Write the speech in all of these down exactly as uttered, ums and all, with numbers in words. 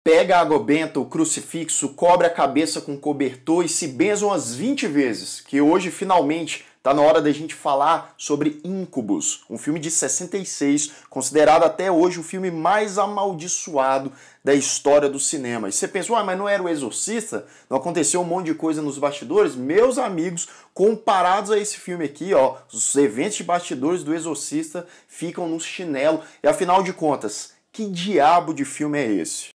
pega a água benta, o crucifixo, cobre a cabeça com cobertor e se benza umas vinte vezes, que hoje finalmente tá na hora da gente falar sobre Incubus, um filme de sessenta e seis, considerado até hoje o filme mais amaldiçoado da história do cinema. E você pensa, uai, mas não era o Exorcista? Não aconteceu um monte de coisa nos bastidores? Meus amigos, comparados a esse filme aqui, ó, os eventos de bastidores do Exorcista ficam no chinelo. E afinal de contas, que diabo de filme é esse?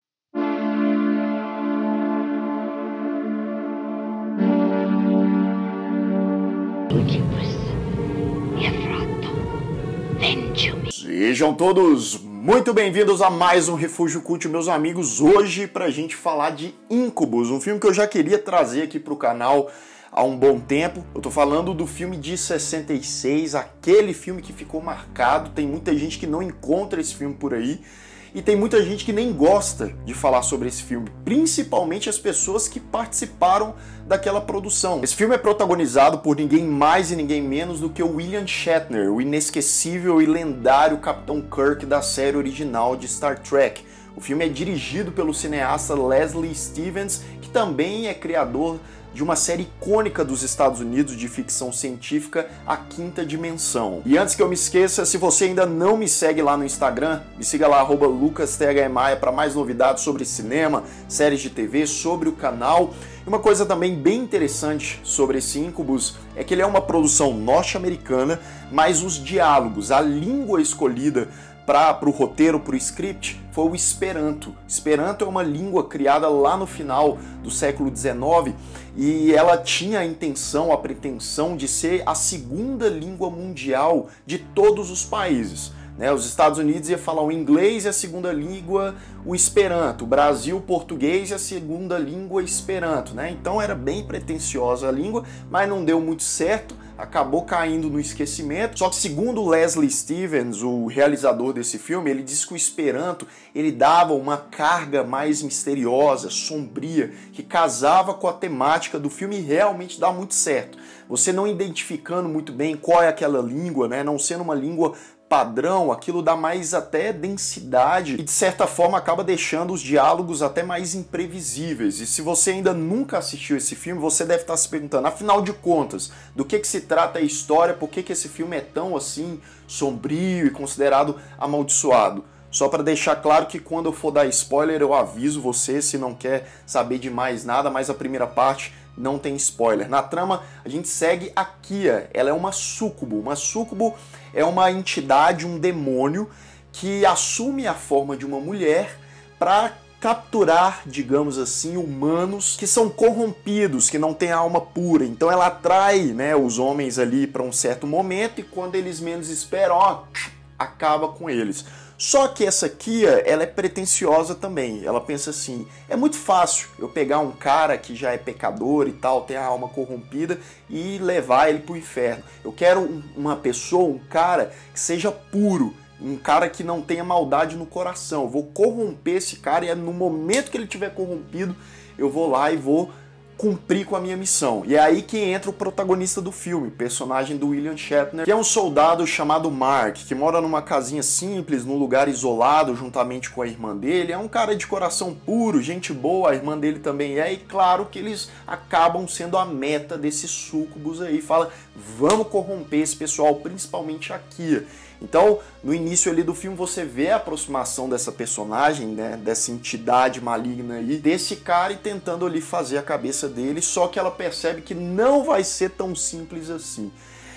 Sejam todos muito bem-vindos a mais um Refúgio Cult, meus amigos. Hoje pra gente falar de Incubus, um filme que eu já queria trazer aqui pro canal há um bom tempo. Eu tô falando do filme de sessenta e seis, aquele filme que ficou marcado. Tem muita gente que não encontra esse filme por aí. E tem muita gente que nem gosta de falar sobre esse filme, principalmente as pessoas que participaram daquela produção. Esse filme é protagonizado por ninguém mais e ninguém menos do que o William Shatner, o inesquecível e lendário Capitão Kirk da série original de Star Trek. O filme é dirigido pelo cineasta Leslie Stevens, que também é criador de uma série icônica dos Estados Unidos de ficção científica, A Quinta Dimensão. E antes que eu me esqueça, se você ainda não me segue lá no Instagram, me siga lá, arroba lucas t h maia, para mais novidades sobre cinema, séries de T V, sobre o canal. E uma coisa também bem interessante sobre esse Incubus é que ele é uma produção norte-americana, mas os diálogos, a língua escolhida para o roteiro, para o script, foi o Esperanto. Esperanto é uma língua criada lá no final do século dezenove e ela tinha a intenção, a pretensão de ser a segunda língua mundial de todos os países. Né? Os Estados Unidos ia falar o inglês e a segunda língua o Esperanto, o Brasil o português e a segunda língua Esperanto. Né? Então era bem pretensiosa a língua, mas não deu muito certo, acabou caindo no esquecimento. Só que segundo Leslie Stevens, o realizador desse filme, ele diz que o Esperanto ele dava uma carga mais misteriosa, sombria, que casava com a temática do filme e realmente dá muito certo. Você não identificando muito bem qual é aquela língua, né? Não sendo uma língua padrão, aquilo dá mais até densidade e de certa forma acaba deixando os diálogos até mais imprevisíveis. E se você ainda nunca assistiu esse filme, você deve estar se perguntando, afinal de contas, do que, que se trata a história, por que, que esse filme é tão assim sombrio e considerado amaldiçoado? Só para deixar claro que quando eu for dar spoiler eu aviso você se não quer saber de mais nada, mas a primeira parte não tem spoiler. Na trama a gente segue a Kia, ela é uma súcubo. Uma súcubo é uma entidade, um demônio que assume a forma de uma mulher para capturar, digamos assim, humanos que são corrompidos, que não têm alma pura. Então ela atrai, né, os homens ali para um certo momento e quando eles menos esperam, ó, acaba com eles. Só que essa Kia, ela é pretensiosa também. Ela pensa assim, é muito fácil eu pegar um cara que já é pecador e tal, tem a alma corrompida e levar ele pro inferno. Eu quero uma pessoa, um cara que seja puro, um cara que não tenha maldade no coração. Eu vou corromper esse cara e é no momento que ele tiver corrompido, eu vou lá e vou cumprir com a minha missão. E é aí que entra o protagonista do filme, o personagem do William Shatner, que é um soldado chamado Mark, que mora numa casinha simples, num lugar isolado, juntamente com a irmã dele. É um cara de coração puro, gente boa, a irmã dele também é, e claro que eles acabam sendo a meta desses súcubos aí. Fala, vamos corromper esse pessoal, principalmente a Kia. Então, no início ali do filme, você vê a aproximação dessa personagem, né, dessa entidade maligna aí, desse cara e tentando ali fazer a cabeça dele, só que ela percebe que não vai ser tão simples assim.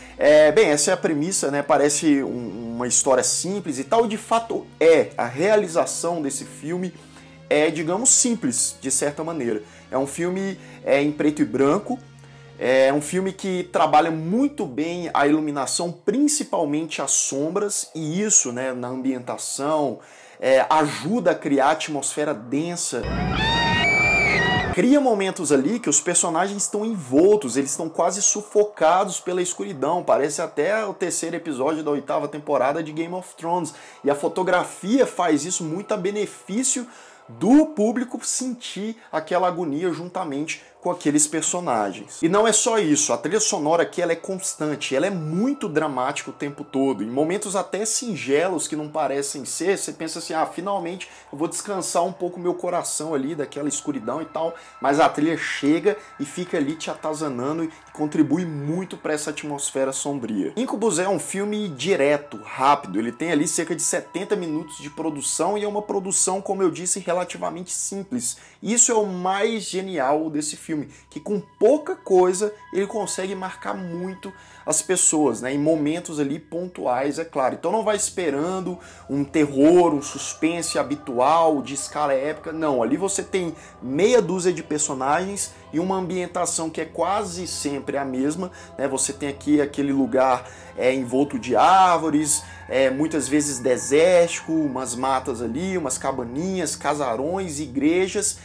É, bem, essa é a premissa, né? Parece um, uma história simples e tal, e de fato é. A realização desse filme é, digamos, simples, de certa maneira. É um filme é, em preto e branco. É um filme que trabalha muito bem a iluminação, principalmente as sombras, e isso, né, na ambientação, é, ajuda a criar atmosfera densa. Cria momentos ali que os personagens estão envoltos, eles estão quase sufocados pela escuridão. Parece até o terceiro episódio da oitava temporada de Game of Thrones. E a fotografia faz isso muito a benefício do público sentir aquela agonia juntamente com aqueles personagens. E não é só isso, a trilha sonora aqui ela é constante, ela é muito dramática o tempo todo, em momentos até singelos que não parecem ser, você pensa assim, ah, finalmente eu vou descansar um pouco meu coração ali daquela escuridão e tal, mas a trilha chega e fica ali te atazanando e contribui muito para essa atmosfera sombria. Incubus é um filme direto, rápido, ele tem ali cerca de setenta minutos de produção e é uma produção, como eu disse, relativamente simples. Isso é o mais genial desse filme, que com pouca coisa ele consegue marcar muito as pessoas, né, em momentos ali pontuais, é claro. Então não vai esperando um terror, um suspense habitual, de escala épica, não. Ali você tem meia dúzia de personagens e uma ambientação que é quase sempre a mesma, né? Você tem aqui aquele lugar é, envolto de árvores, é, muitas vezes desértico, umas matas ali, umas cabaninhas, casarões, igrejas.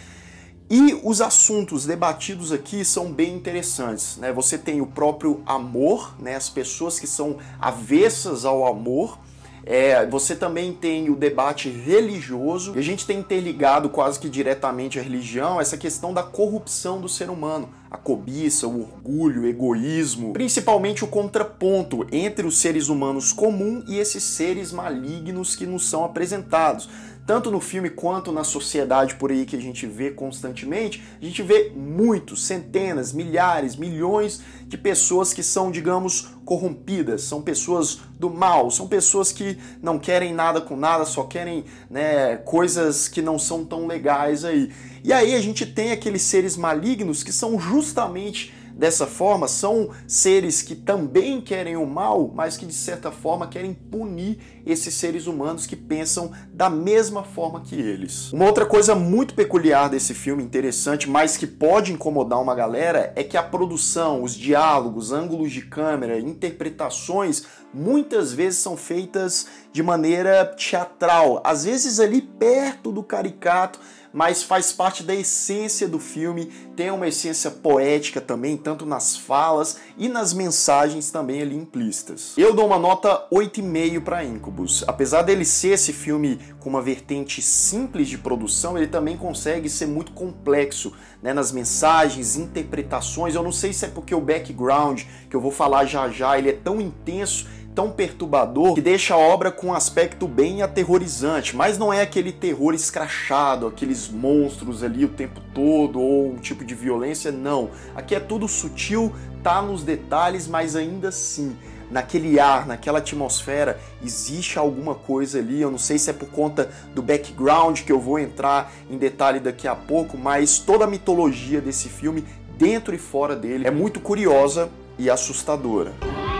E os assuntos debatidos aqui são bem interessantes, né? Você tem o próprio amor, né? As pessoas que são avessas ao amor. É, você também tem o debate religioso, e a gente tem interligado quase que diretamente à religião essa questão da corrupção do ser humano, a cobiça, o orgulho, o egoísmo, principalmente o contraponto entre os seres humanos comuns e esses seres malignos que nos são apresentados. Tanto no filme quanto na sociedade por aí que a gente vê constantemente, a gente vê muitos, centenas, milhares, milhões de pessoas que são, digamos, corrompidas, são pessoas do mal, são pessoas que não querem nada com nada, só querem, né, coisas que não são tão legais aí. E aí a gente tem aqueles seres malignos que são justamente dessa forma, são seres que também querem o mal, mas que de certa forma querem punir esses seres humanos que pensam da mesma forma que eles. Uma outra coisa muito peculiar desse filme, interessante, mas que pode incomodar uma galera, é que a produção, os diálogos, ângulos de câmera, interpretações, muitas vezes são feitas de maneira teatral, às vezes ali perto do caricato, mas faz parte da essência do filme, tem uma essência poética também, tanto nas falas e nas mensagens também ali implícitas. Eu dou uma nota oito e meio para Incubus. Apesar dele ser esse filme com uma vertente simples de produção, ele também consegue ser muito complexo, né, nas mensagens, interpretações. Eu não sei se é porque o background, que eu vou falar já já, ele é tão intenso, tão perturbador, que deixa a obra com um aspecto bem aterrorizante, mas não é aquele terror escrachado, aqueles monstros ali o tempo todo, ou um tipo de violência, não. Aqui é tudo sutil, tá nos detalhes, mas ainda assim, naquele ar, naquela atmosfera, existe alguma coisa ali. Eu não sei se é por conta do background, que eu vou entrar em detalhe daqui a pouco, mas toda a mitologia desse filme, dentro e fora dele, é muito curiosa e assustadora.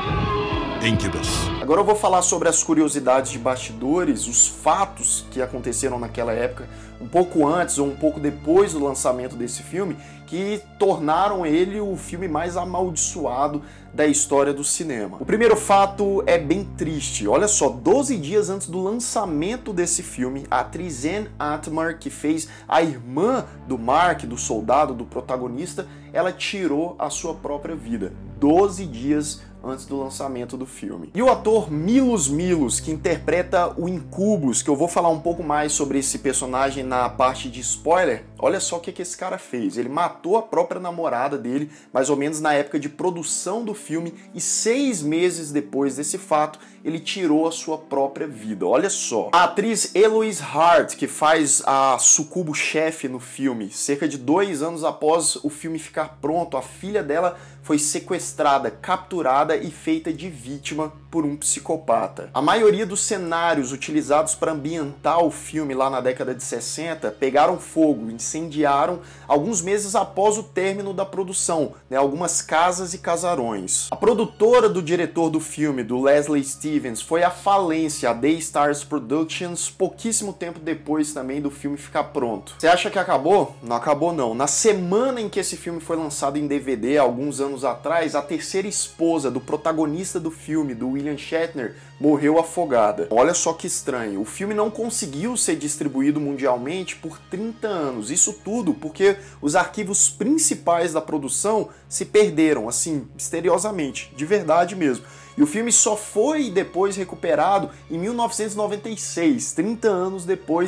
Incubus. Agora eu vou falar sobre as curiosidades de bastidores, os fatos que aconteceram naquela época, um pouco antes ou um pouco depois do lançamento desse filme, que tornaram ele o filme mais amaldiçoado da história do cinema. O primeiro fato é bem triste. Olha só, doze dias antes do lançamento desse filme, a atriz Anne Atmar, que fez a irmã do Mark, do soldado, do protagonista, ela tirou a sua própria vida. doze dias antes do lançamento do filme. E o ator Milos Milos, que interpreta o Incubus, que eu vou falar um pouco mais sobre esse personagem na parte de spoiler, olha só o que, que esse cara fez. Ele matou a própria namorada dele, mais ou menos na época de produção do filme, e seis meses depois desse fato, ele tirou a sua própria vida. Olha só. A atriz Eloise Hart, que faz a sucubo-chefe no filme, cerca de dois anos após o filme ficar pronto, a filha dela foi sequestrada, capturada e feita de vítima por um psicopata. A maioria dos cenários utilizados para ambientar o filme lá na década de sessenta pegaram fogo, incendiaram alguns meses após o término da produção, né, algumas casas e casarões. A produtora do diretor do filme, do Leslie Stevens, foi à falência, a Daystars Productions, pouquíssimo tempo depois também do filme ficar pronto. Você acha que acabou? Não acabou não. Na semana em que esse filme foi lançado em D V D, alguns anos atrás, a terceira esposa do protagonista do filme, do William Shatner, morreu afogada. Olha só que estranho, o filme não conseguiu ser distribuído mundialmente por trinta anos. Isso tudo porque os arquivos principais da produção se perderam, assim, misteriosamente, de verdade mesmo. E o filme só foi depois recuperado em mil novecentos e noventa e seis, trinta anos depois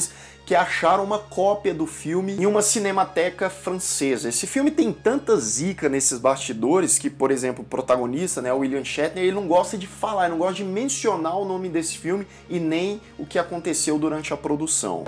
que acharam uma cópia do filme em uma cinemateca francesa. Esse filme tem tanta zica nesses bastidores que, por exemplo, o protagonista, né, o William Shatner, ele não gosta de falar, ele não gosta de mencionar o nome desse filme e nem o que aconteceu durante a produção.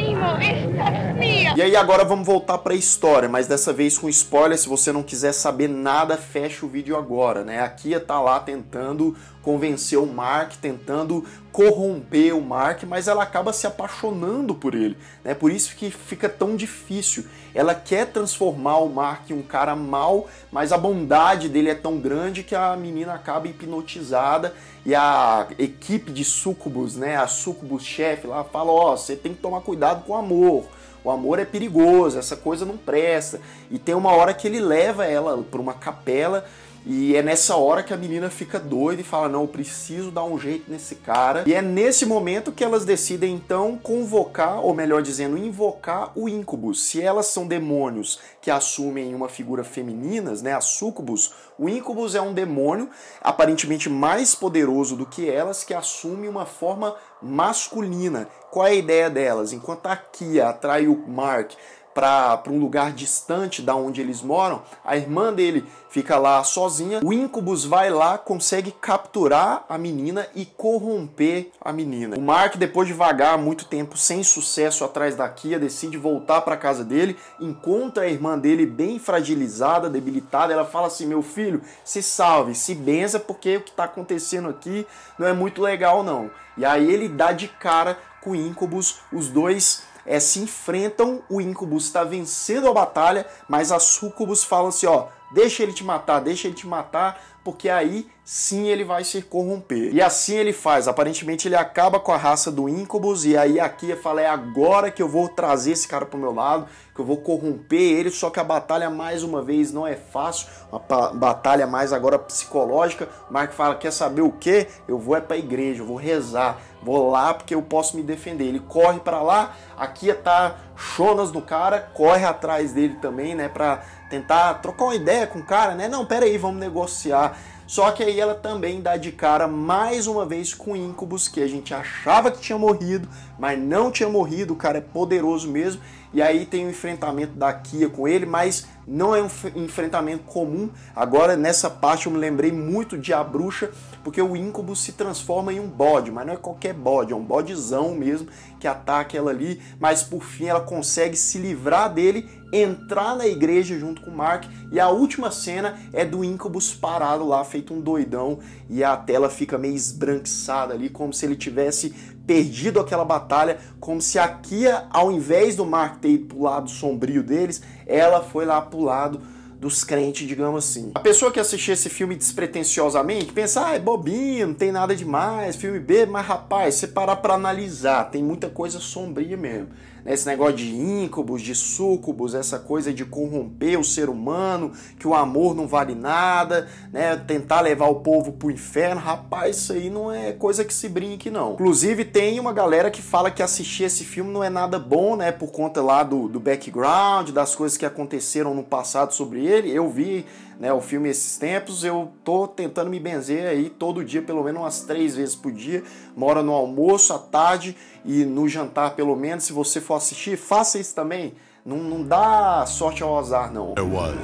E aí agora vamos voltar para a história, mas dessa vez com spoiler. Se você não quiser saber nada, fecha o vídeo agora, né? A Kia tá lá tentando convencer o Mark, tentando corromper o Mark, mas ela acaba se apaixonando por ele, né? Por isso que fica tão difícil. Ela quer transformar o Mark em um cara mau, mas a bondade dele é tão grande que a menina acaba hipnotizada e a equipe de Succubus, né, a Succubus chefe lá fala: ó, oh, você tem que tomar cuidado com o amor. O amor é perigoso, essa coisa não presta. E tem uma hora que ele leva ela para uma capela e é nessa hora que a menina fica doida e fala: não, eu preciso dar um jeito nesse cara. E é nesse momento que elas decidem então convocar, ou melhor dizendo, invocar o Incubus. Se elas são demônios que assumem uma figura femininas, né, a Succubus, o Incubus é um demônio aparentemente mais poderoso do que elas, que assume uma forma masculina. Qual é a ideia delas? Enquanto a Kia atrai o Mark para um lugar distante da onde eles moram, a irmã dele fica lá sozinha, o Incubus vai lá, consegue capturar a menina e corromper a menina. O Mark, depois de vagar muito tempo sem sucesso atrás da Kia, decide voltar para casa dele, encontra a irmã dele bem fragilizada, debilitada. Ela fala assim: meu filho, se salve, se benza, porque o que está acontecendo aqui não é muito legal não. E aí ele dá de cara com o Incubus, os dois É, se enfrentam, o Incubus está vencendo a batalha, mas a Succubus fala assim: ó, deixa ele te matar, deixa ele te matar, porque aí sim ele vai se corromper. E assim ele faz. Aparentemente ele acaba com a raça do Incubus, e aí a Kia fala: é agora que eu vou trazer esse cara pro meu lado, que eu vou corromper ele. Só que a batalha, mais uma vez, não é fácil, uma batalha mais agora psicológica. O Mark fala: quer saber o que? Eu vou é pra igreja, eu vou rezar, vou lá porque eu posso me defender. Ele corre para lá, a Kia tá chonas no cara, corre atrás dele também, né, pra tentar trocar uma ideia com o cara, né? Não, pera aí, vamos negociar. Só que aí ela também dá de cara mais uma vez com o Incubus, que a gente achava que tinha morrido, mas não tinha morrido. O cara é poderoso mesmo. E aí tem o enfrentamento da Kia com ele, mas não é um enfrentamento comum. Agora, nessa parte, eu me lembrei muito de A Bruxa, porque o Incubus se transforma em um bode, mas não é qualquer bode, é um bodezão mesmo, que ataca ela ali, mas por fim ela consegue se livrar dele, entrar na igreja junto com o Mark, e a última cena é do Incubus parado lá, feito um doidão, e a tela fica meio esbranquiçada ali, como se ele tivesse perdido aquela batalha, como se a Kia, ao invés do Mark ter ido pro lado sombrio deles, ela foi lá pro lado dos crentes, digamos assim. A pessoa que assistir esse filme despretensiosamente pensa: ah, é bobinho, não tem nada demais, filme B, mas rapaz, você parar pra analisar, tem muita coisa sombria mesmo. Esse negócio de Incubus, de Succubus, essa coisa de corromper o ser humano, que o amor não vale nada, né? Tentar levar o povo pro inferno, rapaz, isso aí não é coisa que se brinque, não. Inclusive tem uma galera que fala que assistir esse filme não é nada bom, né? Por conta lá do, do background, das coisas que aconteceram no passado sobre ele. Eu vi, né, o filme esses tempos, eu tô tentando me benzer aí todo dia, pelo menos umas três vezes por dia, uma hora no almoço, à tarde e no jantar pelo menos. Se você for assistir, faça isso também, não, não dá sorte ao azar não. There was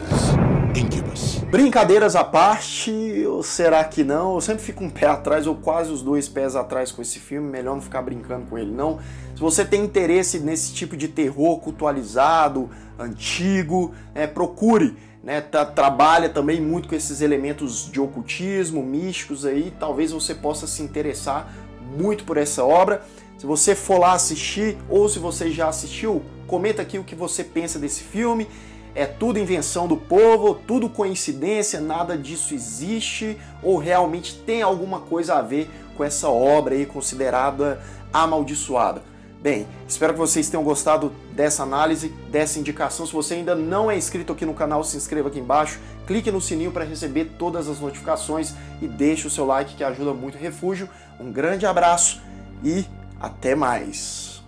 Incubus. Brincadeiras à parte, ou será que não? Eu sempre fico um pé atrás, ou quase os dois pés atrás com esse filme, melhor não ficar brincando com ele não. Se você tem interesse nesse tipo de terror cultualizado, antigo, é, procure. Né, tá, trabalha também muito com esses elementos de ocultismo, místicos aí, talvez você possa se interessar muito por essa obra. Se você for lá assistir, ou se você já assistiu, comenta aqui o que você pensa desse filme. É tudo invenção do povo, tudo coincidência, nada disso existe, ou realmente tem alguma coisa a ver com essa obra aí considerada amaldiçoada? Bem, espero que vocês tenham gostado dessa análise, dessa indicação. Se você ainda não é inscrito aqui no canal, se inscreva aqui embaixo, clique no sininho para receber todas as notificações e deixe o seu like, que ajuda muito o Refúgio. Um grande abraço e até mais!